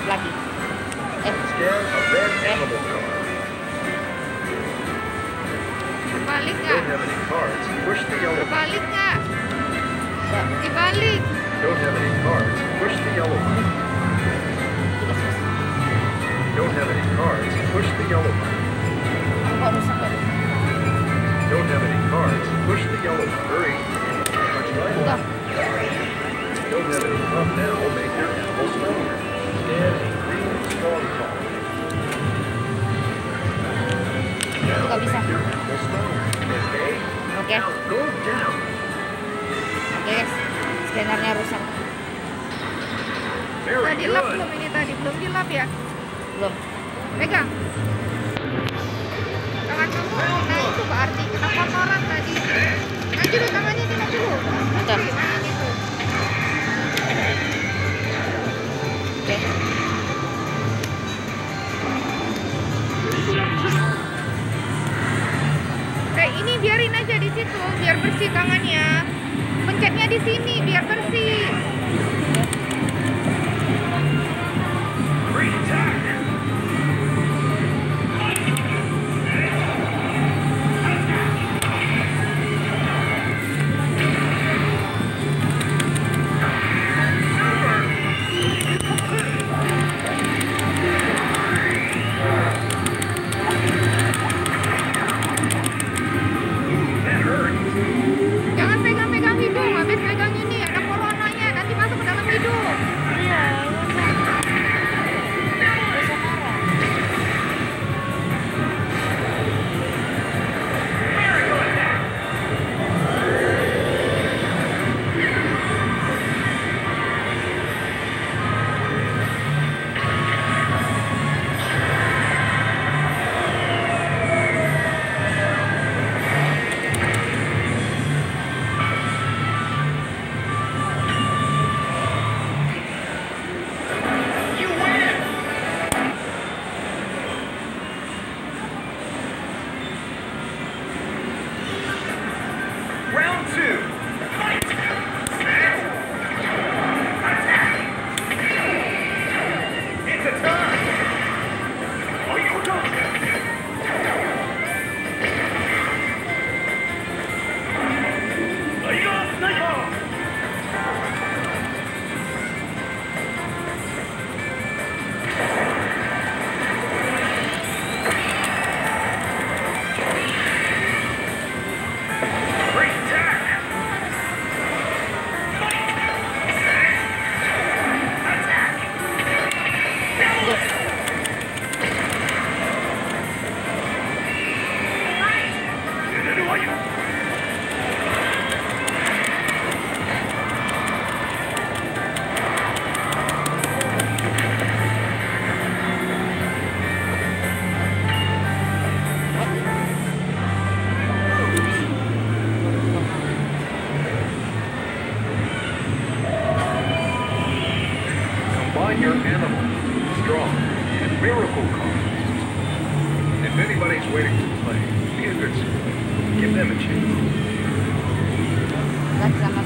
Lihat lagi. Scan a red animal card. Balik Don't nggak? have any cards. Push the yellow. Balik nggak? Dibalik. Don't have any cards. Push the yellow. Don't have any cards. Push the yellow. Kok rusak ya? Don't have any cards. Push the yellow. Hurry. Much lighter. Udah. Don't have any fun now. Make your animal stronger. Scan a green strong card. Now Nggak bisa. make your animal stronger. Okay. Oke. Now go down. Oke guys, scannernya rusak. Very Udah dilap good. belum ini tadi? Belum dilap ya? Belum. Pegang. Tangan kamu, nah itu berarti kena kotoran tadi. Nah dulu tangannya dilap dulu. Bentar. Tangan itu. Oke. Ini biarin aja di situ, biar bersih tangannya. Pencetnya di sini, biar bersih. Great attack. Jangan pegang-pegang hidung, habis pegang ini ada coronanya, nanti masuk ke dalam hidung. Iya, bisa marah. You win. Round 2. Fight. It's a tie. Great attack. Combine your animal, strong, and miracle cards. If anybody's waiting to play, be a good sport. Give them a chance. Lihat sama